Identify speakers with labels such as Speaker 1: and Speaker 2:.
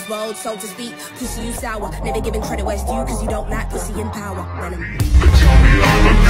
Speaker 1: this world, so to speak. Pussy, you sour. Never giving credit where it's due, cause you don't like pussy in power. Venom.